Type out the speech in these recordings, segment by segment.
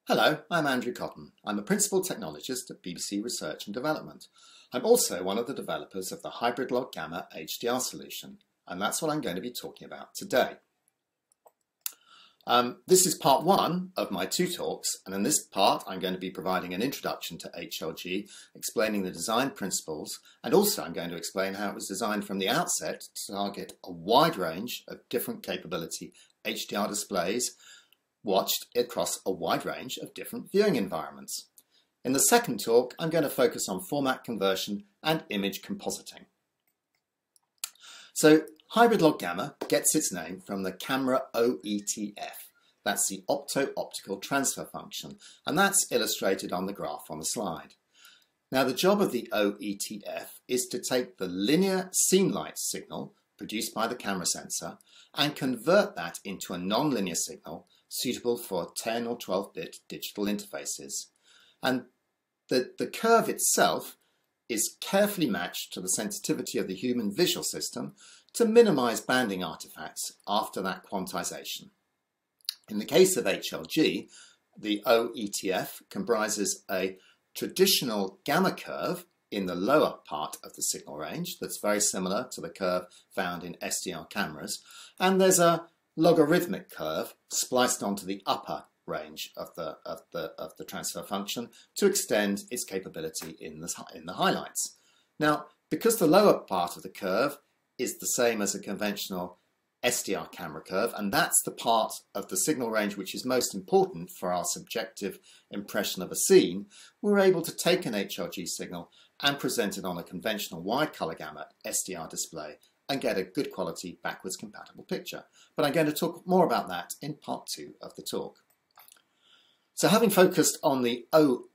Hello, I'm Andrew Cotton. I'm a Principal Technologist at BBC Research and Development. I'm also one of the developers of the Hybrid Log Gamma HDR solution, and that's what I'm going to be talking about today. This is part one of my two talks, and in this part I'm going to be providing an introduction to HLG, explaining the design principles, and also I'm going to explain how it was designed from the outset to target a wide range of different capability HDR displays watched across a wide range of different viewing environments. In the second talk, I'm going to focus on format conversion and image compositing. So, Hybrid Log Gamma gets its name from the camera OETF. That's the opto-optical transfer function, and that's illustrated on the graph on the slide. Now, the job of the OETF is to take the linear scene light signal produced by the camera sensor and convert that into a non-linear signal suitable for 10 or 12-bit digital interfaces. And the curve itself is carefully matched to the sensitivity of the human visual system to minimize banding artifacts after that quantization. In the case of HLG, the OETF comprises a traditional gamma curve in the lower part of the signal range that's very similar to the curve found in SDR cameras, and there's a logarithmic curve spliced onto the upper range of the transfer function to extend its capability in the highlights. Now, because the lower part of the curve is the same as a conventional SDR camera curve, and that's the part of the signal range which is most important for our subjective impression of a scene, we're able to take an HLG signal and present it on a conventional wide color gamut SDR display and get a good quality backwards compatible picture. But I'm going to talk more about that in part two of the talk. So having focused on the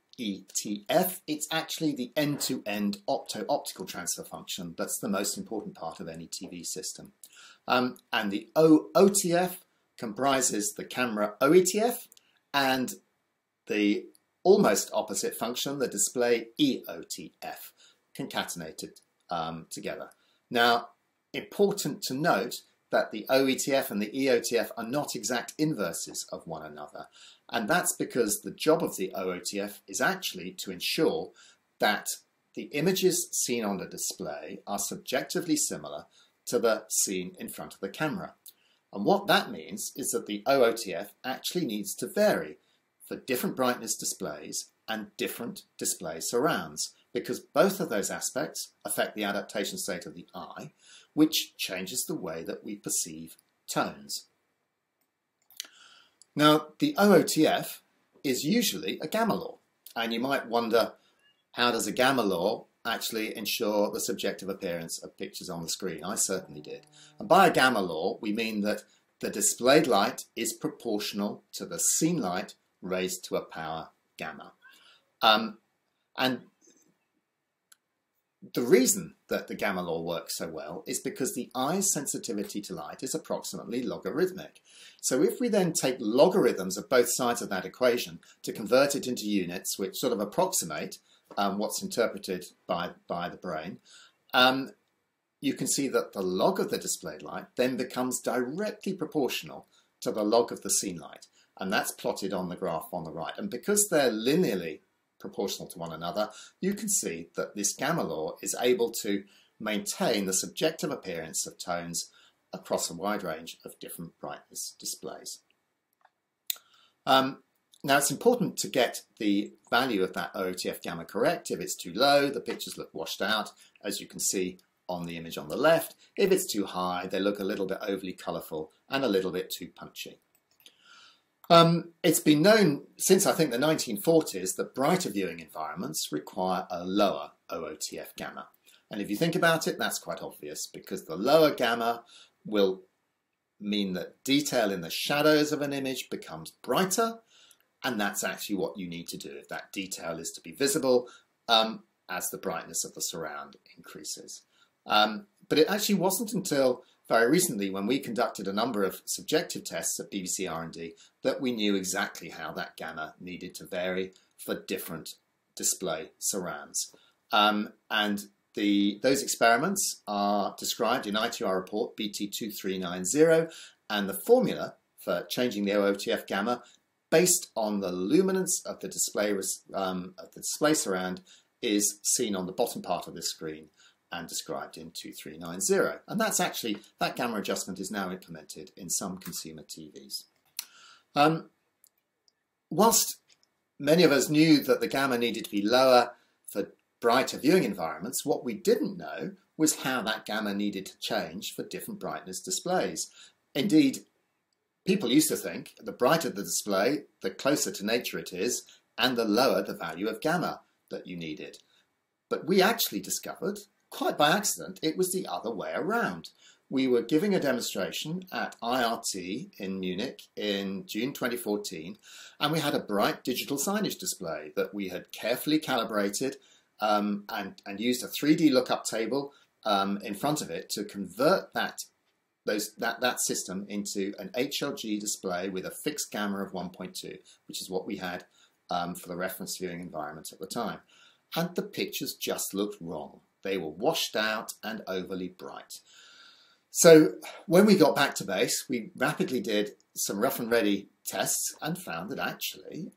OETF, it's actually the end-to-end opto-optical transfer function that's the most important part of any TV system. And the OOTF comprises the camera OETF and the almost opposite function, the display EOTF, concatenated together. Now, important to note that the OETF and the EOTF are not exact inverses of one another, and that's because the job of the OOTF is actually to ensure that the images seen on the display are subjectively similar to the scene in front of the camera. And what that means is that the OOTF actually needs to vary for different brightness displays and different display surrounds, because both of those aspects affect the adaptation state of the eye, which changes the way that we perceive tones. Now, the OOTF is usually a gamma law, and you might wonder, how does a gamma law actually ensure the subjective appearance of pictures on the screen? I certainly did. And by a gamma law, we mean that the displayed light is proportional to the scene light raised to a power gamma. And the reason that the gamma law works so well is because the eye's sensitivity to light is approximately logarithmic. So if we then take logarithms of both sides of that equation to convert it into units which sort of approximate what's interpreted by the brain, you can see that the log of the displayed light then becomes directly proportional to the log of the scene light. And that's plotted on the graph on the right. And because they're linearly proportional to one another, you can see that this gamma law is able to maintain the subjective appearance of tones across a wide range of different brightness displays. Now, it's important to get the value of that OOTF gamma correct. If it's too low, the pictures look washed out, as you can see on the image on the left. If it's too high, they look a little bit overly colourful and a little bit too punchy. It's been known since, I think, the 1940s that brighter viewing environments require a lower OOTF gamma. And if you think about it, that's quite obvious, because the lower gamma will mean that detail in the shadows of an image becomes brighter, and that's actually what you need to do if that detail is to be visible as the brightness of the surround increases. But it actually wasn't until very recently, when we conducted a number of subjective tests at BBC R&D, that we knew exactly how that gamma needed to vary for different display surrounds. And those experiments are described in ITR report BT2390, and the formula for changing the OOTF gamma based on the luminance of the display surround is seen on the bottom part of this screen and described in 2390. And that's actually, that gamma adjustment is now implemented in some consumer TVs. Whilst many of us knew that the gamma needed to be lower for brighter viewing environments, what we didn't know was how that gamma needed to change for different brightness displays. Indeed, people used to think the brighter the display, the closer to nature it is, and the lower the value of gamma that you needed. But we actually discovered, quite by accident, it was the other way around. We were giving a demonstration at IRT in Munich in June 2014, and we had a bright digital signage display that we had carefully calibrated and used a 3D lookup table in front of it to convert that system into an HLG display with a fixed gamma of 1.2, which is what we had for the reference viewing environment at the time. And the pictures just looked wrong. They were washed out and overly bright. So when we got back to base, we rapidly did some rough and ready tests and found that actually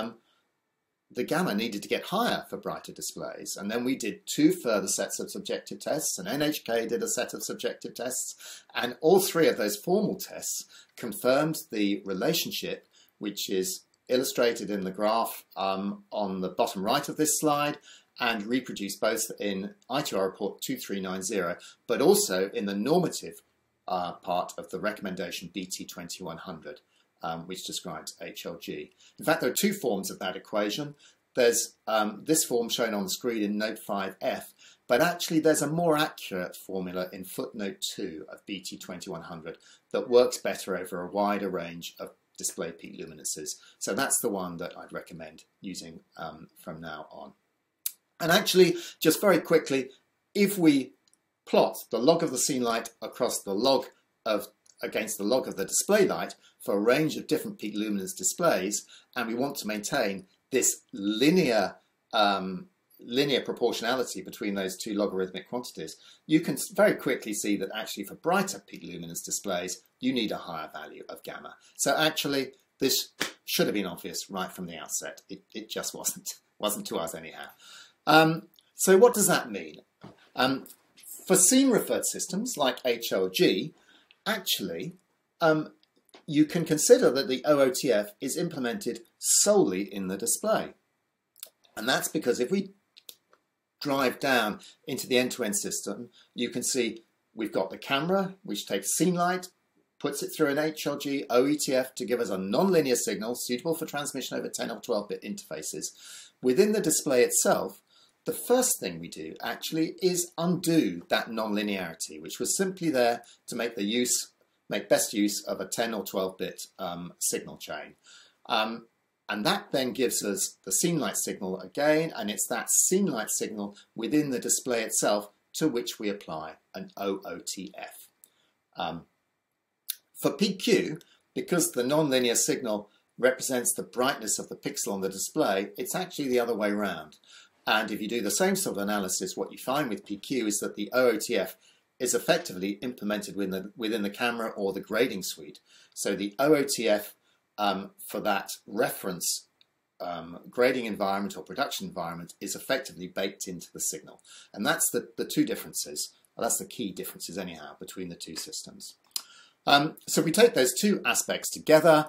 the gamma needed to get higher for brighter displays. And then we did 2 further sets of subjective tests, and NHK did a set of subjective tests, and all 3 of those formal tests confirmed the relationship, which is illustrated in the graph on the bottom right of this slide, and reproduced both in ITR report 2390, but also in the normative part of the recommendation BT 2100, which describes HLG. In fact, there are 2 forms of that equation. There's this form shown on the screen in note 5F, but actually there's a more accurate formula in footnote 2 of BT 2100 that works better over a wider range of display peak luminances. So that's the one that I'd recommend using from now on. And actually, just very quickly, if we plot the log of the scene light across the log against the log of the display light for a range of different peak luminance displays, and we want to maintain this linear proportionality between those 2 logarithmic quantities, you can very quickly see that actually for brighter peak luminance displays, you need a higher value of gamma. So actually, this should have been obvious right from the outset. It just wasn't to us anyhow. So what does that mean? For scene-referred systems like HLG, actually, you can consider that the OOTF is implemented solely in the display. And that's because if we drive down into the end-to-end system, you can see we've got the camera, which takes scene light, puts it through an HLG OETF to give us a non-linear signal suitable for transmission over 10 or 12-bit interfaces. Within the display itself, the first thing we do actually is undo that non-linearity, which was simply there to make best use of a 10 or 12-bit signal chain. And that then gives us the scene light signal again, and it's that scene light signal within the display itself to which we apply an OOTF. For PQ, because the non-linear signal represents the brightness of the pixel on the display, it's actually the other way around. And if you do the same sort of analysis, what you find with PQ is that the OOTF is effectively implemented within the camera or the grading suite. So the OOTF for that reference grading environment or production environment is effectively baked into the signal. And that's the 2 differences. Well, that's the key differences anyhow between the 2 systems. So we take those 2 aspects together.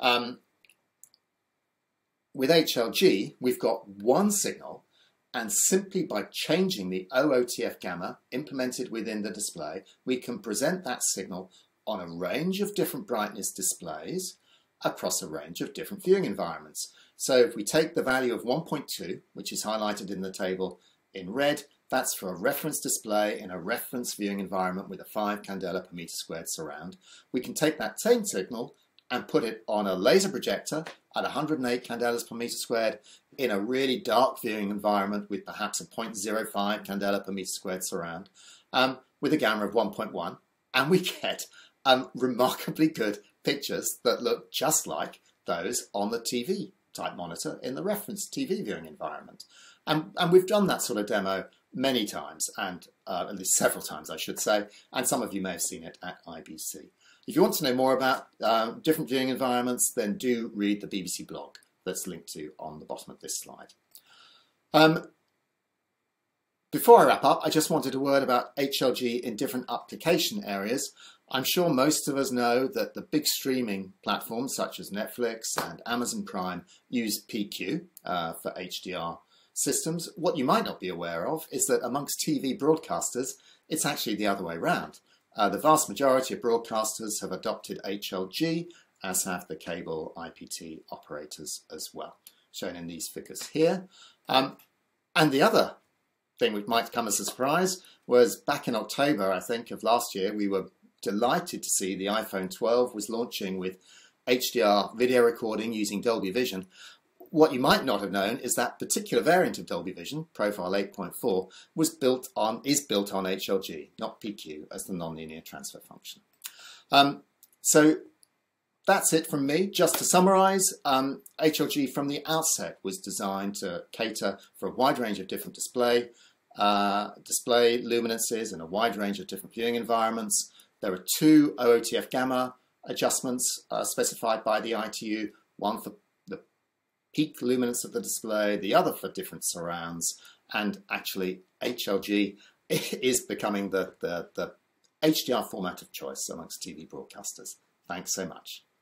With HLG, we've got one signal, and simply by changing the OOTF gamma implemented within the display, we can present that signal on a range of different brightness displays across a range of different viewing environments. So if we take the value of 1.2, which is highlighted in the table in red, that's for a reference display in a reference viewing environment with a 5 candela per meter squared surround. We can take that same signal and put it on a laser projector at 108 candelas per meter squared in a really dark viewing environment with perhaps a 0.05 candela per meter squared surround with a gamma of 1.1, and we get remarkably good pictures that look just like those on the TV type monitor in the reference TV viewing environment. And we've done that sort of demo many times, and at least several times I should say, and some of you may have seen it at IBC. If you want to know more about different viewing environments, then do read the BBC blog that's linked to on the bottom of this slide. Before I wrap up, I just wanted a word about HLG in different application areas. I'm sure most of us know that the big streaming platforms such as Netflix and Amazon Prime use PQ for HDR systems. What you might not be aware of is that amongst TV broadcasters, it's actually the other way around. The vast majority of broadcasters have adopted HLG, as have the cable IPT operators as well, shown in these figures here. And the other thing which might come as a surprise was back in October, I think, of last year, we were delighted to see the iPhone 12 was launching with HDR video recording using Dolby Vision. What you might not have known is that particular variant of Dolby Vision, Profile 8.4, is built on HLG, not PQ, as the nonlinear transfer function. So that's it from me. Just to summarize, HLG from the outset was designed to cater for a wide range of different display luminances and a wide range of different viewing environments. There are two OOTF gamma adjustments specified by the ITU, one for the peak luminance of the display, the other for different surrounds, and actually HLG is becoming the HDR format of choice amongst TV broadcasters. Thanks so much.